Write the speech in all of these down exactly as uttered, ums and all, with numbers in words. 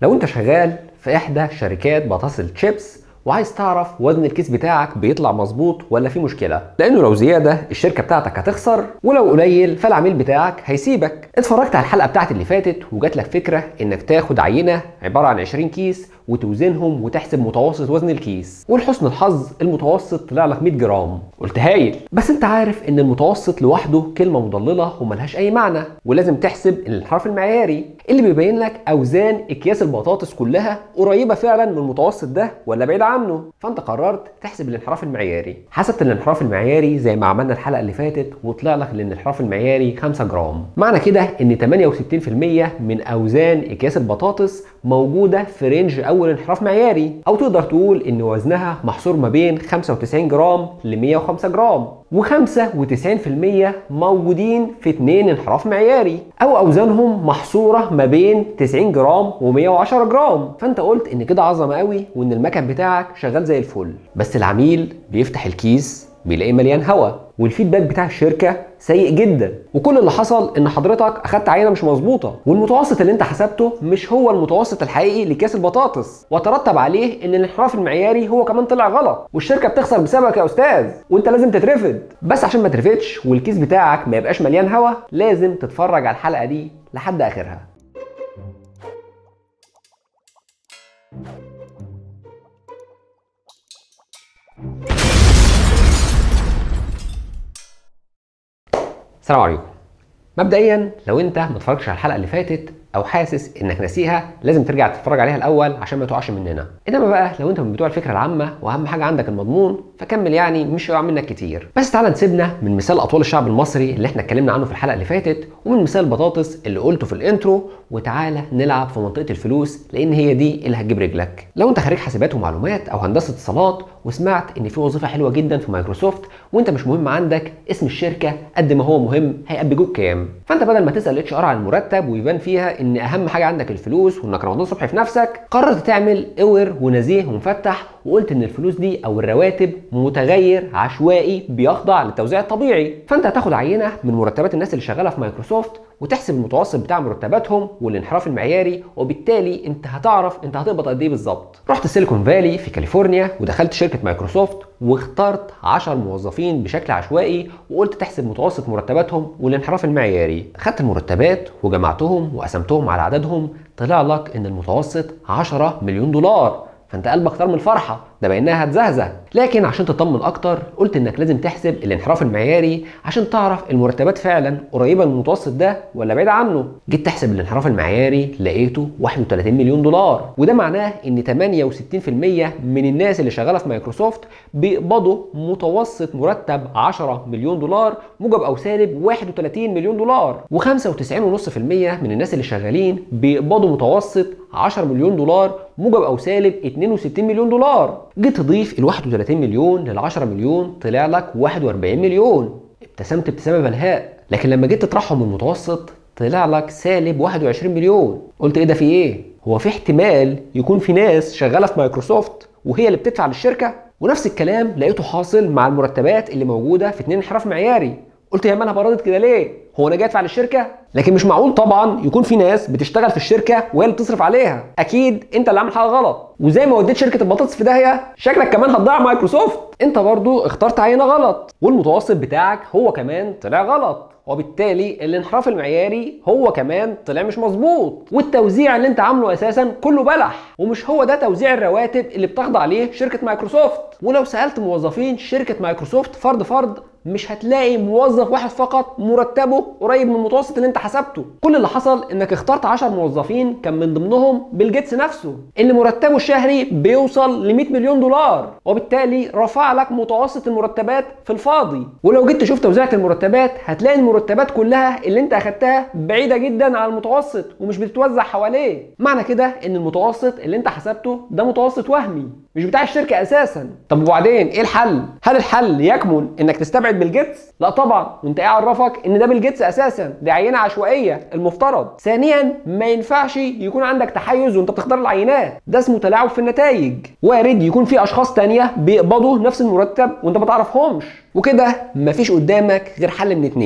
لو انت شغال في احدى شركات بطاطس الشيبس وعايز تعرف وزن الكيس بتاعك بيطلع مظبوط ولا في مشكله، لانه لو زياده الشركه بتاعتك هتخسر، ولو قليل فالعميل بتاعك هيسيبك. اتفرجت على الحلقه بتاعت اللي فاتت وجات لك فكره انك تاخد عينه عباره عن عشرين كيس وتوزنهم وتحسب متوسط وزن الكيس، ولحسن الحظ المتوسط طلع لك مية جرام. قلت هايل، بس انت عارف ان المتوسط لوحده كلمه مضلله وملهاش اي معنى، ولازم تحسب الانحراف المعياري اللي بيبين لك اوزان اكياس البطاطس كلها قريبه فعلا من المتوسط ده ولا بعيد عنه. فانت قررت تحسب الانحراف المعياري. حسبت الانحراف المعياري زي ما عملنا الحلقه اللي فاتت وطلع لك الانحراف المعياري خمسة جرام. معنى كده ان ثمانية وستين بالمية من اوزان اكياس البطاطس موجوده في رينج اول انحراف معياري، او تقدر تقول ان وزنها محصور ما بين خمسة وتسعين جرام ل مية وخمسة جرام، وخمسة وتسعين بالمية موجودين في اتنين انحراف معياري، او اوزانهم محصوره ما بين تسعين جرام و مية وعشرة جرام. فانت قلت ان كده عظمه قوي وان المكن بتاعك شغال زي الفل. بس العميل بيفتح الكيس بيلاقيه مليان هواء، والفيدباك بتاع الشركه سيء جدا، وكل اللي حصل ان حضرتك اخدت عينه مش مظبوطه، والمتوسط اللي انت حسبته مش هو المتوسط الحقيقي لكيس البطاطس، وترتب عليه ان الانحراف المعياري هو كمان طلع غلط، والشركه بتخسر بسببك يا استاذ، وانت لازم تترفد. بس عشان ما ترفدش والكيس بتاعك ما يبقاش مليان هواء، لازم تتفرج على الحلقه دي لحد اخرها. السلام عليكم. مبدئيا لو انت ما اتفرجتش على الحلقه اللي فاتت او حاسس انك ناسيها، لازم ترجع تتفرج عليها الاول عشان ما تقعش مننا. انما بقى لو انت من بتوع الفكره العامه واهم حاجه عندك المضمون، فكمل يعني مش هيقع منك كتير. بس تعالى نسيبنا من مثال اطوال الشعب المصري اللي احنا اتكلمنا عنه في الحلقه اللي فاتت، ومن مثال البطاطس اللي قلته في الانترو، وتعالى نلعب في منطقه الفلوس، لان هي دي اللي هتجيب رجلك. لو انت خريج حاسبات ومعلومات او هندسه اتصالات وسمعت ان في وظيفه حلوه جدا في مايكروسوفت، وانت مش مهم عندك اسم الشركه قد ما هو مهم هيقبجوك كام، فانت بدل ما تسال اتش ار عن المرتب ويبان فيها ان اهم حاجه عندك الفلوس وانك رمضان صبحي في نفسك، قررت تعمل اور ونزيه ومفتح، وقلت ان الفلوس دي او الرواتب متغير عشوائي بيخضع للتوزيع الطبيعي. فانت هتاخد عينه من مرتبات الناس اللي شغاله في مايكروسوفت وتحسب المتوسط بتاع مرتباتهم والانحراف المعياري، وبالتالي انت هتعرف انت هتقبض قد ايه بالظبط. رحت سيليكون فالي في كاليفورنيا ودخلت شركه مايكروسوفت واخترت عشرة موظفين بشكل عشوائي، وقلت تحسب متوسط مرتباتهم والانحراف المعياري. خدت المرتبات وجمعتهم وقسمتهم على عددهم، طلع لك ان المتوسط عشرة مليون دولار. فانت قلبك طار من الفرحه، ده بانها هتزهزه. لكن عشان تطمن اكتر قلت انك لازم تحسب الانحراف المعياري عشان تعرف المرتبات فعلا قريبه من المتوسط ده ولا بعيد عنه. جيت تحسب الانحراف المعياري لقيته واحد وتلاتين مليون دولار، وده معناه ان ثمانية وستين بالمية من الناس اللي شغاله في مايكروسوفت بيقبضوا متوسط مرتب عشرة مليون دولار موجب او سالب واحد وتلاتين مليون دولار، وخمسة وتسعين فاصلة خمسة بالمية من الناس اللي شغالين بيقبضوا متوسط عشرة مليون دولار موجب او سالب اتنين وستين مليون دولار. جيت تضيف ال واحد وتلاتين مليون لل عشرة مليون طلع لك واحد واربعين مليون. ابتسمت ابتسامه بلهاء. لكن لما جيت تطرحهم من المتوسط طلع لك سالب واحد وعشرين مليون. قلت ايه ده، في ايه؟ هو في احتمال يكون في ناس شغاله في مايكروسوفت وهي اللي بتدفع للشركه؟ ونفس الكلام لقيته حاصل مع المرتبات اللي موجوده في اتنين انحراف معياري. قلت يا مالها برضت كده ليه؟ هو انا جاي ادفع للشركه؟ لكن مش معقول طبعا يكون في ناس بتشتغل في الشركه وهي اللي بتصرف عليها. اكيد انت اللي عامل حاجه غلط، وزي ما وديت شركه البطاطس في داهيه شكلك كمان هتضيع مايكروسوفت. انت برضو اخترت عينه غلط، والمتوسط بتاعك هو كمان طلع غلط، وبالتالي الانحراف المعياري هو كمان طلع مش مظبوط، والتوزيع اللي انت عامله اساسا كله بلح، ومش هو ده توزيع الرواتب اللي بتخضع ليه شركه مايكروسوفت. ولو سالت موظفين شركه مايكروسوفت فرد فرد مش هتلاقي موظف واحد فقط مرتبه قريب من المتوسط اللي انت حسبته. كل اللي حصل انك اخترت عشرة موظفين كان من ضمنهم بيل جيتس نفسه اللي مرتبه الشهري بيوصل ل مية مليون دولار، وبالتالي رفع لك متوسط المرتبات في الفاضي. ولو جيت تشوف توزيعة المرتبات هتلاقي المرتبات كلها اللي انت اخدتها بعيدة جدا عن المتوسط ومش بتتوزع حواليه. معنى كده ان المتوسط اللي انت حسبته ده متوسط وهمي مش بتاع الشركة اساسا. طب وبعدين ايه الحل؟ هل الحل يكمن انك تستبعد بيل جيتس؟ لا طبعا، وانت ايه عرفك ان ده بيل جيتس اساسا؟ دي عينه عشوائيه المفترض. ثانيا ما ينفعش يكون عندك تحيز وانت بتختار العينات، ده اسمه تلاعب في النتائج. وارد يكون في اشخاص تانية بيقبضوا نفس المرتب وانت ما تعرفهمش، وكده مفيش قدامك غير حل من اتنين.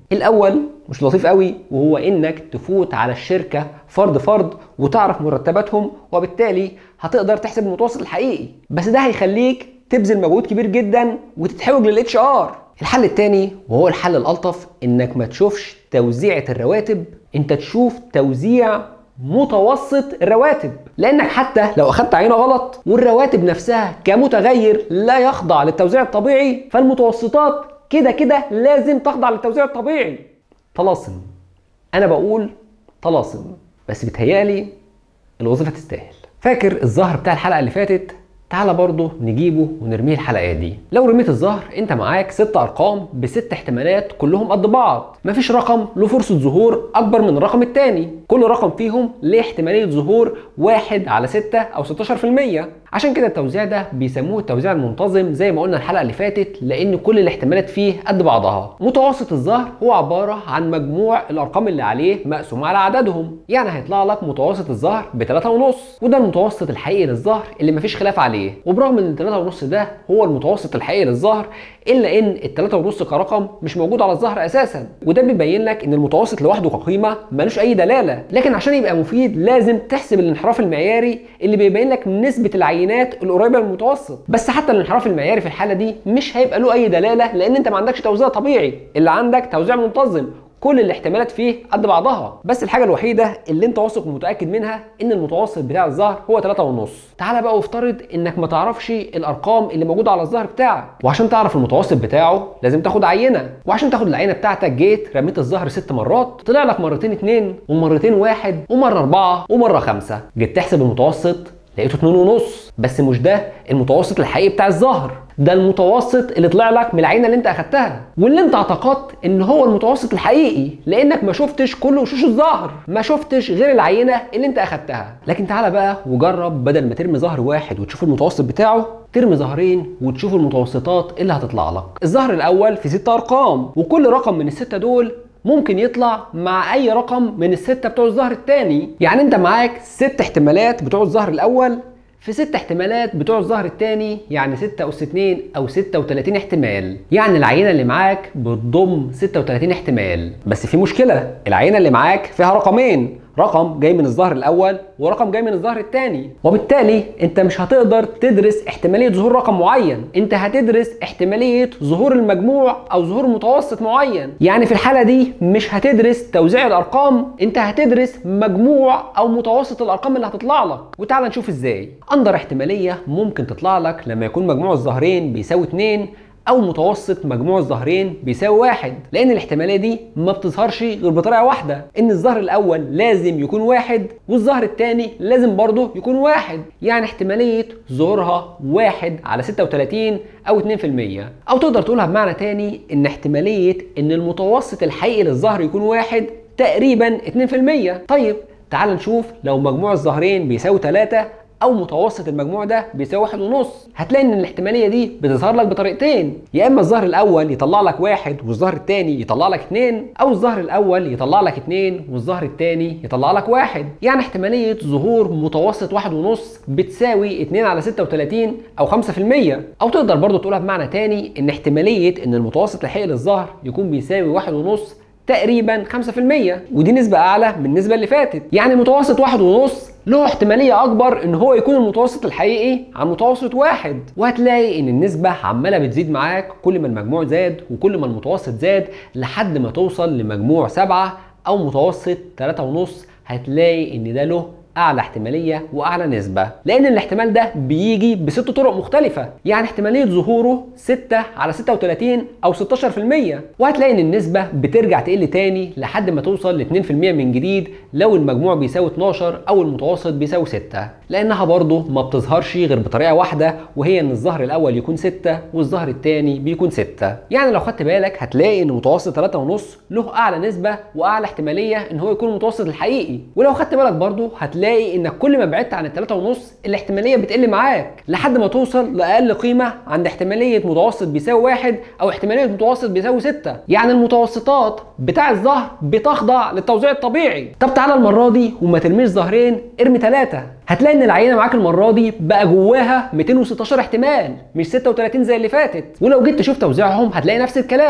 الاول مش لطيف قوي، وهو انك تفوت على الشركه فرد فرد وتعرف مرتباتهم، وبالتالي هتقدر تحسب المتوسط الحقيقي، بس ده هيخليك تبذل مجهود كبير جدا وتتحوج للاتش ار. الحل الثاني وهو الحل الالطف، انك ما تشوفش توزيعه الرواتب، انت تشوف توزيع متوسط الرواتب، لانك حتى لو اخدت عينه غلط والرواتب نفسها كمتغير لا يخضع للتوزيع الطبيعي، فالمتوسطات كده كده لازم تخضع للتوزيع الطبيعي. طلاسم، انا بقول طلاسم، بس بتهيالي الوظيفه تستاهل. فاكر الظهر بتاع الحلقه اللي فاتت؟ تعالى برضه نجيبه ونرميه الحلقه دي. لو رميت الظهر انت معاك ست ارقام بست احتمالات كلهم قد بعض، مفيش رقم له فرصه ظهور اكبر من الرقم الثاني، كل رقم فيهم ليه احتماليه ظهور واحد على ستة او ستاشر في المية. عشان كده التوزيع ده بيسموه التوزيع المنتظم زي ما قلنا الحلقه اللي فاتت، لان كل الاحتمالات فيه قد بعضها. متوسط الظهر هو عباره عن مجموع الارقام اللي عليه مقسوم على عددهم، يعني هيطلع لك متوسط الظهر ب ثلاثة ونص، وده المتوسط الحقيقي للظهر اللي مفيش خلاف عليه. وبرغم ان ثلاثة ونص ده هو المتوسط الحقيقي للظهر، الا ان ال ثلاثة ونص كرقم مش موجود على الظهر اساسا، وده بيبين لك ان المتوسط لوحده كقيمه ملوش اي دلاله. لكن عشان يبقى مفيد لازم تحسب الانحراف المعياري اللي بيبين لك نسبه العينات القريبه من المتوسط. بس حتى الانحراف المعياري في الحاله دي مش هيبقى له اي دلاله، لان انت ما عندكش توزيع طبيعي، اللي عندك توزيع منتظم كل الاحتمالات فيه قد بعضها. بس الحاجه الوحيده اللي انت واثق ومتاكد منها ان المتوسط بتاع الظهر هو ثلاثة ونص. تعالى بقى وافترض انك ما تعرفش الارقام اللي موجوده على الظهر بتاعك، وعشان تعرف المتوسط بتاعه لازم تاخد عينه، وعشان تاخد العينه بتاعتك جيت رميت الظهر ست مرات، طلع لك مرتين اتنين ومرتين واحد ومره اربعه ومره خمسه، جيت تحسب المتوسط لقيته اتنين ونص. بس مش ده المتوسط الحقيقي بتاع الظهر، ده المتوسط اللي طلع لك من العينه اللي انت اخدتها، واللي انت اعتقدت ان هو المتوسط الحقيقي لانك ما شفتش كل وشوش الظهر، ما شفتش غير العينه اللي انت اخدتها. لكن تعالى بقى وجرب، بدل ما ترمي ظهر واحد وتشوف المتوسط بتاعه، ترمي ظهرين وتشوف المتوسطات اللي هتطلع لك. الظهر الاول في ست ارقام، وكل رقم من السته دول ممكن يطلع مع اي رقم من السته بتوع الظهر الثاني. يعني انت معاك ست احتمالات بتوع الظهر الاول في ست احتمالات بتوع الظهر الثاني، يعني ستة أس اتنين أو ستة وتلاتين احتمال. يعني العينة اللي معاك بتضم ستة وتلاتين احتمال. بس في مشكلة، العينة اللي معاك فيها رقمين، رقم جاي من الظهر الاول ورقم جاي من الظهر الثاني، وبالتالي انت مش هتقدر تدرس احتماليه ظهور رقم معين، انت هتدرس احتماليه ظهور المجموع او ظهور متوسط معين. يعني في الحاله دي مش هتدرس توزيع الارقام، انت هتدرس مجموع او متوسط الارقام اللي هتطلع لك. وتعال نشوف ازاي. اندر احتماليه ممكن تطلع لك لما يكون مجموع الظهرين بيساوي اتنين او متوسط مجموع الظهرين بيساوي واحد، لان الاحتماليه دي ما بتظهرش غير بطريقه واحده، ان الظهر الاول لازم يكون واحد والظهر الثاني لازم برضه يكون واحد. يعني احتماليه ظهورها واحد على ستة وتلاتين او اتنين في المية، او تقدر تقولها بمعنى تاني ان احتماليه ان المتوسط الحقيقي للظهر يكون واحد تقريبا اتنين في المية. طيب تعال نشوف لو مجموع الظهرين بيساوي تلاتة او متوسط المجموع ده بيساوي واحد ونص، هتلاقي ان الاحتماليه دي بتظهر لك بطريقتين، يا اما الظهر الاول يطلع لك واحد والظهر الثاني يطلع لك اتنين، او الظهر الاول يطلع لك اتنين والظهر الثاني يطلع لك واحد. يعني احتماليه ظهور متوسط واحد ونص بتساوي اتنين على ستة وتلاتين او خمسة في المية، او تقدر برضو تقولها بمعنى تاني ان احتماليه ان المتوسط الحقيقي للظهر يكون بيساوي واحد ونص تقريبا خمسة في المية، ودي نسبه اعلى من النسبه اللي فاتت. يعني متوسط واحد ونص له احتماليه اكبر ان هو يكون المتوسط الحقيقي عن متوسط واحد، وهتلاقي ان النسبه عماله بتزيد معاك كل ما المجموع زاد وكل ما المتوسط زاد، لحد ما توصل لمجموع سبعة او متوسط تلاتة ونص، هتلاقي ان ده له اعلى احتماليه واعلى نسبه، لان الاحتمال ده بيجي بست طرق مختلفه. يعني احتماليه ظهوره ستة على ستة وتلاتين او ستاشر في المية، وهتلاقي ان النسبه بترجع تقل تاني لحد ما توصل ل اتنين في المية من جديد لو المجموع بيساوي اتناشر او المتوسط بيساوي ستة، لانها برضه ما بتظهرش غير بطريقه واحده، وهي ان الظهر الاول يكون ستة والظهر الثاني بيكون ستة. يعني لو خدت بالك هتلاقي ان متوسط تلاتة ونص له اعلى نسبه واعلى احتماليه ان هو يكون المتوسط الحقيقي، ولو خدت بالك برضه هتلاقي تلاقي انك كل ما بعدت عن التلاتة ونص الاحتماليه بتقل معاك لحد ما توصل لاقل قيمه عند احتماليه متوسط بيساوي واحد او احتماليه متوسط بيساوي ستة. يعني المتوسطات بتاع الظهر بتخضع للتوزيع الطبيعي. طب تعالى المره دي وما ترميش ظهرين، ارمي ثلاثة، هتلاقي ان العينه معاك المره دي بقى جواها ميتين وستاشر احتمال مش ستة وتلاتين زي اللي فاتت. ولو جيت تشوف توزيعهم هتلاقي نفس الكلام،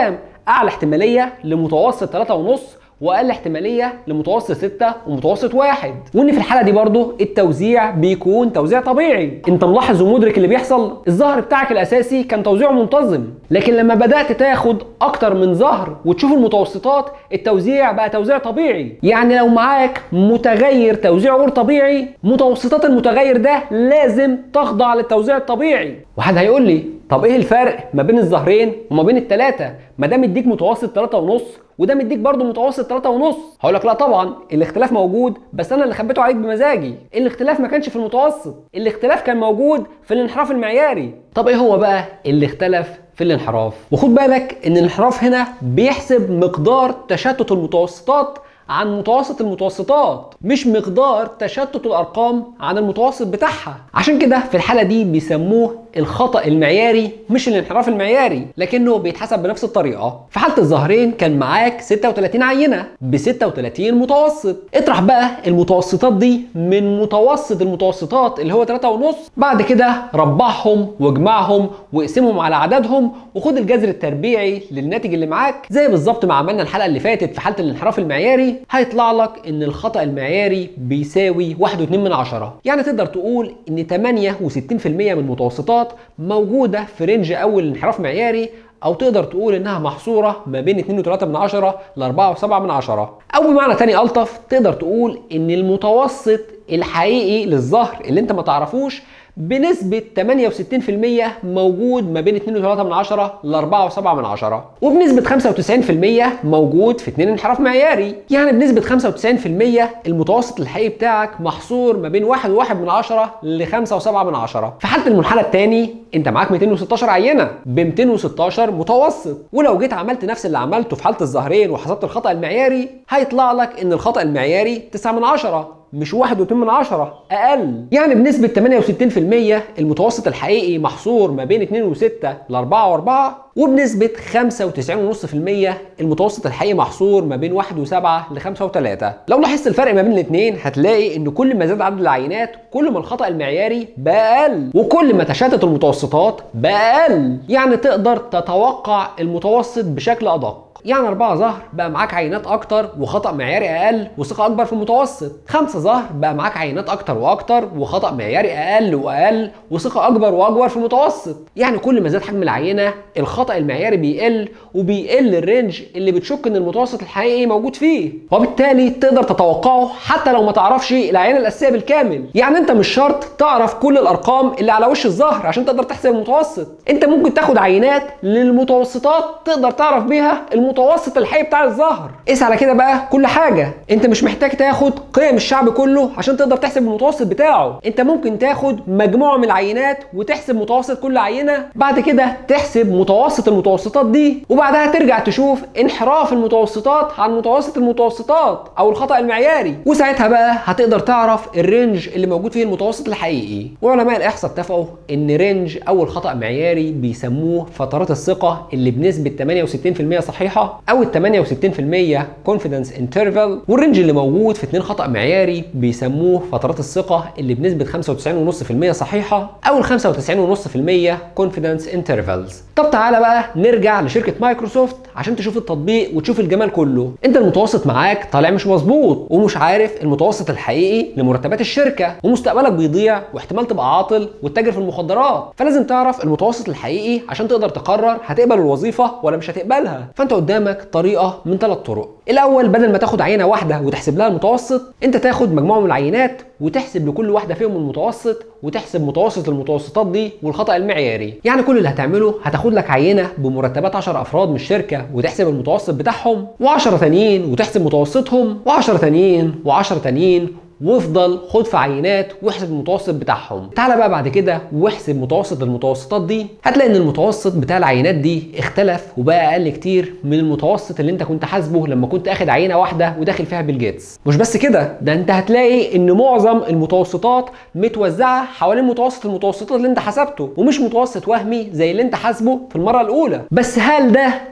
اعلى احتماليه لمتوسط ثلاثة ونص واقل احتماليه لمتوسط ستة ومتوسط واحد، وان في الحاله دي برضو التوزيع بيكون توزيع طبيعي. انت ملاحظ ومدرك اللي بيحصل؟ الظهر بتاعك الاساسي كان توزيعه منتظم، لكن لما بدات تاخد اكتر من ظهر وتشوف المتوسطات التوزيع بقى توزيع طبيعي. يعني لو معاك متغير توزيعه غير طبيعي، متوسطات المتغير ده لازم تخضع للتوزيع الطبيعي. واحد هيقول لي طب ايه الفرق ما بين الظهرين وما بين الثلاثه؟ ما ده مديك متوسط ثلاثة ونص وده مديك برضه متوسط ثلاثة ونص. هقول لك لا طبعا الاختلاف موجود، بس انا اللي خبيته عليك بمزاجي. الاختلاف ما كانش في المتوسط، الاختلاف كان موجود في الانحراف المعياري. طب ايه هو بقى اللي اختلف في الانحراف؟ وخد بالك ان الانحراف هنا بيحسب مقدار تشتت المتوسطات عن متوسط المتوسطات، مش مقدار تشتت الارقام عن المتوسط بتاعها. عشان كده في الحاله دي بيسموه الخطأ المعياري مش الانحراف المعياري، لكنه بيتحسب بنفس الطريقه. في حاله الظهرين كان معاك ستة وثلاثين عينه ب ستة وثلاثين متوسط. اطرح بقى المتوسطات دي من متوسط المتوسطات اللي هو ثلاثة ونص، بعد كده ربعهم واجمعهم واقسمهم على عددهم وخد الجذر التربيعي للناتج اللي معاك، زي بالظبط ما عملنا الحلقه اللي فاتت في حاله الانحراف المعياري. هيطلع لك ان الخطأ المعياري بيساوي واحد واتنين من عشرة. يعني تقدر تقول ان ثمانية وستين في المية من المتوسطات موجوده في رينج اول انحراف معياري، او تقدر تقول انها محصوره ما بين اتنين وتلاتة من عشرة ل أربعة وسبعة من عشرة. او بمعنى تاني الطف تقدر تقول ان المتوسط الحقيقي للظهر اللي انت ما تعرفوش بنسبة ثمانية وستين في المية موجود ما بين اتنين وتلاتة من عشرة ل أربعة وسبعة من عشرة، وبنسبة خمسة وتسعين في المية موجود في اتنين انحراف معياري. يعني بنسبة خمسة وتسعين في المية المتوسط الحقيقي بتاعك محصور ما بين واحد وواحد من عشرة ل خمسة وسبعة من عشرة. في حالة المنحنى الثاني انت معاك مئتين وستاشر عينة ب مئتين وستاشر متوسط، ولو جيت عملت نفس اللي عملته في حالة الظهرين وحسبت الخطأ المعياري هيطلع لك ان الخطأ المعياري تسعة من عشرة مش واحد واتنين من عشرة، اقل. يعني بنسبة ثمانية وستين في المية المتوسط الحقيقي محصور ما بين اتنين وستة ل أربعة وأربعة، وبنسبة خمسة وتسعين فاصلة خمسة بالمية المتوسط الحقيقي محصور ما بين واحد وسبعة ل خمسة وتلاتة. لو لاحظت الفرق ما بين الاثنين هتلاقي ان كل ما زاد عدد العينات كل ما الخطأ المعياري بقى اقل، وكل ما تشتت المتوسطات بقى اقل. يعني تقدر تتوقع المتوسط بشكل ادق. يعني أربعة ظهر بقى معاك عينات أكتر وخطأ معياري أقل وثقة أكبر في المتوسط. خمسة ظهر بقى معاك عينات أكتر وأكتر وخطأ معياري أقل وأقل وثقة أكبر وأكبر في المتوسط. يعني كل ما زاد حجم العينة الخطأ المعياري بيقل وبيقل الرينج اللي بتشك إن المتوسط الحقيقي موجود فيه، وبالتالي تقدر تتوقعه حتى لو ما تعرفش العينة الأساسية بالكامل. يعني أنت مش شرط تعرف كل الأرقام اللي على وش الظهر عشان تقدر تحسب المتوسط. أنت ممكن تاخد عينات للمتوسطات تقدر تعرف بيها المتوسط المتوسط الحقيقي بتاع الظهر. قيس على كده بقى كل حاجه. انت مش محتاج تاخد قيم الشعب كله عشان تقدر تحسب المتوسط بتاعه، انت ممكن تاخد مجموعه من العينات وتحسب متوسط كل عينه، بعد كده تحسب متوسط المتوسطات دي، وبعدها ترجع تشوف انحراف المتوسطات عن متوسط المتوسطات او الخطأ المعياري، وساعتها بقى هتقدر تعرف الرينج اللي موجود فيه المتوسط الحقيقي. وعلماء الاحصاء اتفقوا ان رينج او الخطأ معياري بيسموه فترات الثقه اللي بنسبه ثمانية وستين في المية صحيحه او ال ثمانية وستين في المية confidence interval، والرينج اللي موجود في اتنين خطأ معياري بيسموه فترات الثقة اللي بنسبة خمسة وتسعين فاصلة خمسة بالمية صحيحة او ال خمسة وتسعين فاصلة خمسة بالمية confidence intervals. طب تعالى بقى نرجع لشركة مايكروسوفت عشان تشوف التطبيق وتشوف الجمال كله. انت المتوسط معاك طالع مش مظبوط ومش عارف المتوسط الحقيقي لمرتبات الشركة، ومستقبلك بيضيع واحتمال تبقى عاطل وتتاجر في المخدرات، فلازم تعرف المتوسط الحقيقي عشان تقدر تقرر هتقبل الوظيفة ولا مش هتقبلها. فانت قدامك طريقه من ثلاث طرق. الاول بدل ما تاخد عينه واحده وتحسب لها المتوسط، انت تاخد مجموعه من العينات وتحسب لكل واحده فيهم المتوسط وتحسب متوسط المتوسطات دي والخطأ المعياري. يعني كل اللي هتعمله هتاخد لك عينه بمرتبات عشرة افراد من الشركه وتحسب المتوسط بتاعهم، وعشرة تانيين وتحسب متوسطهم، وعشرة تانيين وعشرة تانيين، وافضل خد في عينات واحسب المتوسط بتاعهم. تعالى بقى بعد كده واحسب متوسط المتوسطات دي، هتلاقي ان المتوسط بتاع العينات دي اختلف وبقى اقل كتير من المتوسط اللي انت كنت حاسبه لما كنت اخد عينه واحده وداخل فيها بيل جيتس. مش بس كده، ده انت هتلاقي ان معظم المتوسطات متوزعه حوالين متوسط المتوسطات اللي انت حسبته، ومش متوسط وهمي زي اللي انت حاسبه في المره الاولى. بس هل ده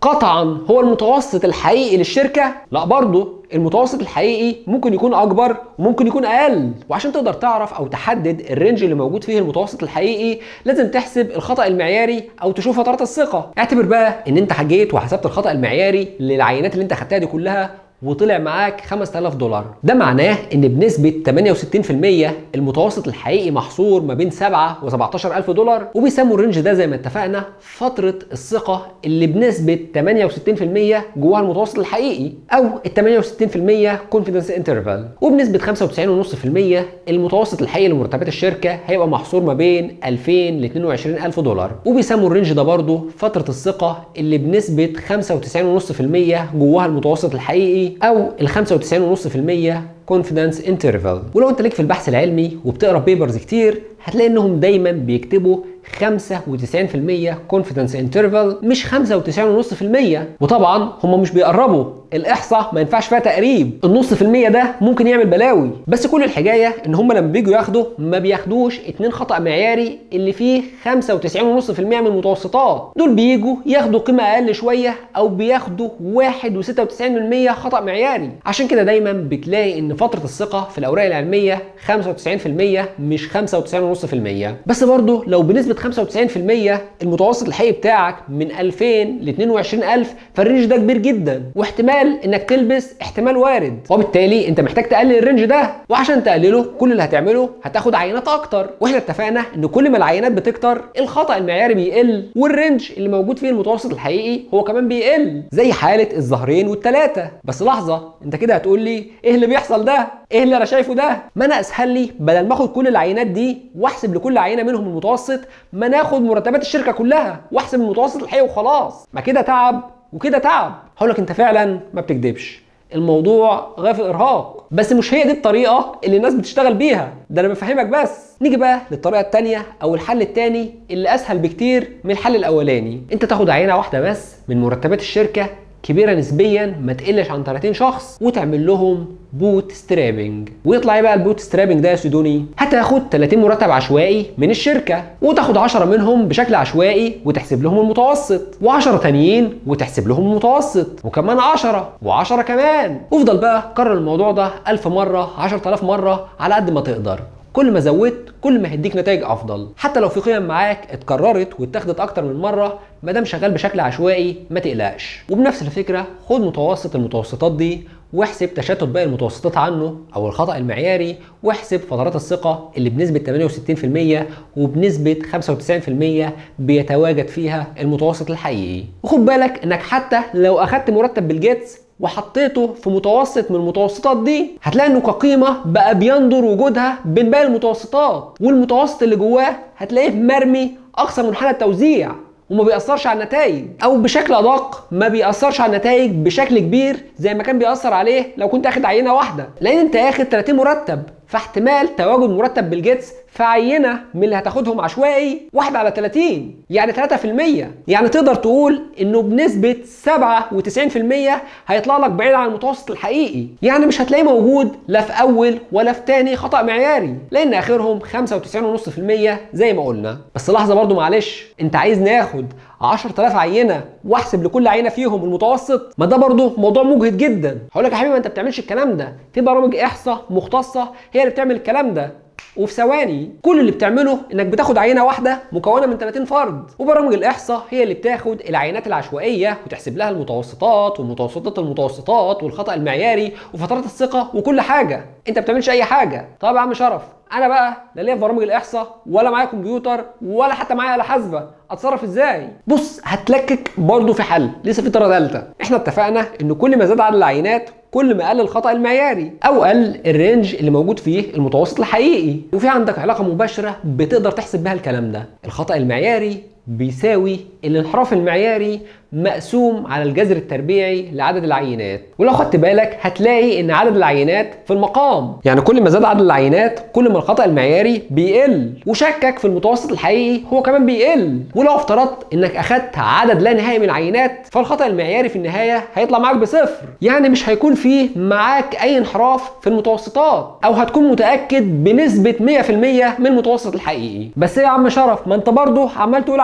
قطعا هو المتوسط الحقيقي للشركه؟ لا، برضه المتوسط الحقيقي ممكن يكون اكبر وممكن يكون اقل، وعشان تقدر تعرف او تحدد الرينج اللي موجود فيه المتوسط الحقيقي لازم تحسب الخطا المعياري او تشوف فترات الثقه. اعتبر بقى ان انت حجيت وحسبت الخطا المعياري للعينات اللي انت خدتها دي كلها وطلع معاك خمسة آلاف دولار. ده معناه ان بنسبه ثمانية وستين في المية المتوسط الحقيقي محصور ما بين سبعة وسبعتاشر ألف دولار، وبيسموا الرينج ده زي ما اتفقنا فتره الثقه اللي بنسبه ثمانية وستين في المية جواها المتوسط الحقيقي، او ال ثمانية وستين في المية كونفيدنس انترفال. وبنسبه خمسة وتسعين فاصلة خمسة بالمية المتوسط الحقيقي لمرتبات الشركه هيبقى محصور ما بين ألفين ل اتنين وعشرين ألف دولار، وبيسموا الرينج ده برضه فتره الثقه اللي بنسبه خمسة وتسعين فاصلة خمسة بالمية جواها المتوسط الحقيقي، او ال خمسة وتسعين فاصلة خمسة بالمية كونفيدنس انترفال. ولو انت ليك في البحث العلمي وبتقرا بيبرز كتير هتلاقي انهم دايما بيكتبوا خمسة وتسعين في المية كونفيدنس انترفال مش خمسة وتسعين فاصلة خمسة بالمية. وطبعا هم مش بيقربوا، الاحصاء ما ينفعش فيها تقريب، النص في المية ده ممكن يعمل بلاوي. بس كل الحكايه ان هم لما بييجوا ياخدوا ما بياخدوش اتنين خطا معياري اللي فيه خمسة وتسعين فاصلة خمسة بالمية من المتوسطات، دول بييجوا ياخدوا قيمه اقل شويه او بياخدوا واحد فاصلة ستة وتسعين بالمية خطا معياري. عشان كده دايما بتلاقي ان فتره الثقه في الاوراق العلميه خمسة وتسعين في المية مش خمسة وتسعين فاصلة خمسة بالمية. بس برضه لو بنسبه خمسة وتسعين في المية المتوسط الحقيقي بتاعك من ألفين ل اتنين وعشرين ألف، فالرينج ده كبير جدا، واحتمال انك تلبس احتمال وارد، وبالتالي انت محتاج تقلل الرينج ده. وعشان تقلله كل اللي هتعمله هتاخد عينات اكتر، واحنا اتفقنا ان كل ما العينات بتكتر الخطا المعياري بيقل، والرينج اللي موجود فيه المتوسط الحقيقي هو كمان بيقل، زي حاله الظهرين والثلاثه. بس لحظه، انت كده هتقول لي ايه اللي بيحصل ده؟ ايه اللي انا شايفه ده؟ ما انا اسهل لي بدل ما اخد كل العينات دي واحسب لكل عينه منهم المتوسط، ما ناخد مرتبات الشركه كلها واحسب المتوسط الحقيقي وخلاص. ما كده تعب وكده تعب. هقول لك انت فعلا ما بتكدبش، الموضوع غاية ارهاق، بس مش هي دي الطريقه اللي الناس بتشتغل بيها، ده انا بفهمك بس. نيجي بقى للطريقه الثانيه او الحل الثاني اللي اسهل بكتير من الحل الاولاني. انت تاخد عينه واحده بس من مرتبات الشركه كبيره نسبيا ما تقلش عن ثلاثين شخص وتعمل لهم بوت سترابنج. ويطلع ايه بقى البوت سترابنج ده يا سيدوني؟ هتاخد ثلاثين مرتب عشوائي من الشركه وتاخد عشرة منهم بشكل عشوائي وتحسب لهم المتوسط، وعشرة تانيين وتحسب لهم المتوسط، وكمان عشرة وعشرة كمان، وافضل بقى كرر الموضوع ده ألف مره، عشرة آلاف مره على قد ما تقدر. كل ما زودت كل ما هيديك نتائج افضل، حتى لو في قيم معاك اتكررت واتاخدت اكتر من مره، ما دام شغال بشكل عشوائي ما تقلقش. وبنفس الفكره خد متوسط المتوسطات دي واحسب تشتت باقي المتوسطات عنه او الخطا المعياري، واحسب فترات الثقه اللي بنسبه ثمانية وستين في المية وبنسبه خمسة وتسعين في المية بيتواجد فيها المتوسط الحقيقي. وخد بالك انك حتى لو اخدت مرتب بيل جيتس وحطيته في متوسط من المتوسطات دي هتلاقي انه كقيمه بقى بيندر وجودها بين باقي المتوسطات، والمتوسط اللي جواه هتلاقيه مرمي اقصى منحنى التوزيع وما بيأثرش على النتائج، او بشكل ادق ما بيأثرش على النتائج بشكل كبير زي ما كان بيأثر عليه لو كنت اخد عينه واحده، لان انت اخد ثلاثين مرتب، فاحتمال تواجد مرتب بيل جيتس في عينه من اللي هتاخدهم عشوائي واحد على ثلاثين، يعني ثلاثة في المية. يعني تقدر تقول انه بنسبه سبعة وتسعين في المية هيطلع لك بعيد عن المتوسط الحقيقي، يعني مش هتلاقيه موجود لا في اول ولا في ثاني خطا معياري، لان اخرهم خمسة وتسعين فاصلة خمسة بالمية زي ما قلنا. بس لحظه برضو معلش، انت عايز ناخد عشرة آلاف عينه واحسب لكل عينه فيهم المتوسط؟ ما ده برضو موضوع مجهد جدا. هقول لك يا حبيبي انت ما بتعملش الكلام ده، في برامج احصاء مختصه هي اللي بتعمل الكلام ده، وفي ثواني. كل اللي بتعمله انك بتاخد عينه واحده مكونه من ثلاثين فرد، وبرامج الاحصاء هي اللي بتاخد العينات العشوائيه وتحسب لها المتوسطات ومتوسطات المتوسطات والخطا المعياري وفترات الثقه وكل حاجه. انت ما بتعملش اي حاجه. طب يا عم شرف، انا بقى لا ليا في برامج الاحصاء ولا معايا كمبيوتر ولا حتى معايا آلة حاسبه، اتصرف ازاي؟ بص، هتلكك برضه في حل، لسه في طريقه ثالثه. احنا اتفقنا ان كل ما زاد عدد العينات كل ما قل الخطا المعياري او قل الرينج اللي موجود فيه المتوسط الحقيقي، وفي عندك علاقه مباشره بتقدر تحسب بها الكلام ده. الخطا المعياري بيساوي الانحراف المعياري مقسوم على الجذر التربيعي لعدد العينات. ولو خدت بالك هتلاقي ان عدد العينات في المقام، يعني كل ما زاد عدد العينات كل ما الخطا المعياري بيقل، وشكك في المتوسط الحقيقي هو كمان بيقل. ولو افترضت انك اخدت عدد لا نهائي من العينات فالخطا المعياري في النهايه هيطلع معاك بصفر، يعني مش هيكون فيه معاك اي انحراف في المتوسطات، او هتكون متاكد بنسبه مية في المية من المتوسط الحقيقي. بس يا عم شرف، ما انت برضه عمال تقول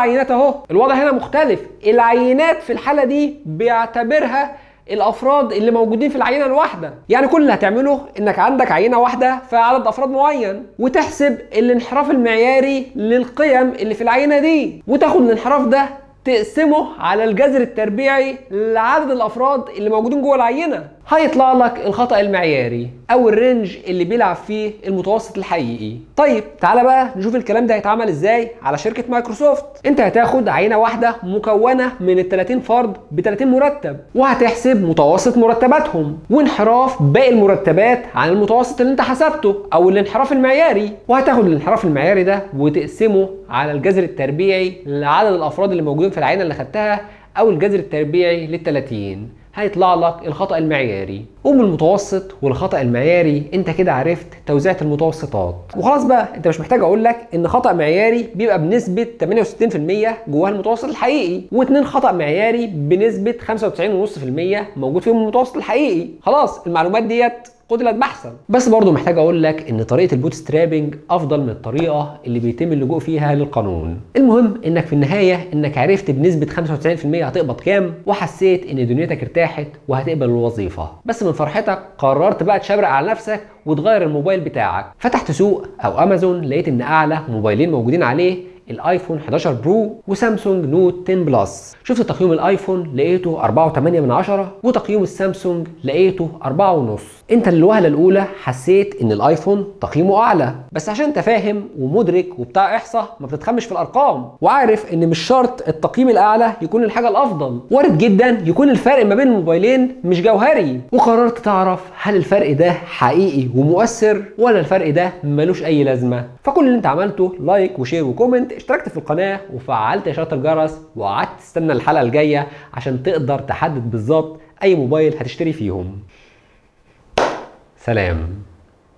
عينات اهو. الوضع هنا مختلف، العينات في الحاله دي بيعتبرها الافراد اللي موجودين في العينه الواحده. يعني كل اللي هتعمله انك عندك عينه واحده فيها عدد افراد معين، وتحسب الانحراف المعياري للقيم اللي في العينه دي، وتاخد الانحراف ده تقسمه على الجذر التربيعي لعدد الافراد اللي موجودين جوه العينه. هيطلع لك الخطأ المعياري او الرينج اللي بيلعب فيه المتوسط الحقيقي. طيب تعالى بقى نشوف الكلام ده هيتعمل ازاي على شركه مايكروسوفت. انت هتاخد عينه واحده مكونه من ال ثلاثين فرد ب ثلاثين مرتب، وهتحسب متوسط مرتباتهم وانحراف باقي المرتبات عن المتوسط اللي انت حسبته او الانحراف المعياري، وهتاخد الانحراف المعياري ده وتقسمه على الجذر التربيعي لعدد الافراد اللي موجودين في العينه اللي خدتها او الجذر التربيعي لل ثلاثين. هيطلع لك الخطأ المعياري. ومن المتوسط والخطأ المعياري انت كده عرفت توزيعة المتوسطات. وخلاص بقى انت مش محتاج اقول لك ان خطأ معياري بيبقى بنسبة ثمانية وستين في المية جواه المتوسط الحقيقي، واثنين خطأ معياري بنسبة خمسة وتسعين فاصلة خمسة في المية موجود فيهم المتوسط الحقيقي. خلاص المعلومات ديت قتلت بحثا. بس برضه محتاج اقول لك ان طريقه البوت سترابنج افضل من الطريقه اللي بيتم اللجوء فيها للقانون. المهم انك في النهايه انك عرفت بنسبه خمسة وتسعين في المية هتقبض كام، وحسيت ان دنيتك ارتاحت وهتقبل الوظيفه. بس من فرحتك قررت بقى تشبرق على نفسك وتغير الموبايل بتاعك. فتحت سوق او امازون، لقيت ان اعلى موبايلين موجودين عليه الايفون حداشر برو وسامسونج نوت عشرة بلس. شفت تقييم الايفون لقيته أربعة فاصلة ثمانية من عشرة، وتقييم السامسونج لقيته أربعة ونص. انت للوهله الاولى حسيت ان الايفون تقييمه اعلى، بس عشان انت فاهم ومدرك وبتاع احصاء ما بتتخمش في الارقام، وعارف ان مش شرط التقييم الاعلى يكون الحاجه الافضل، وارد جدا يكون الفرق ما بين الموبايلين مش جوهري. وقررت تعرف هل الفرق ده حقيقي ومؤثر ولا الفرق ده ملوش اي لازمه. فكل اللي انت عملته لايك وشير وكومنت، اشتركت في القناه وفعلت اشاره الجرس، وقعدت تستنى الحلقه الجايه عشان تقدر تحدد بالظبط اي موبايل هتشتري فيهم. سلام.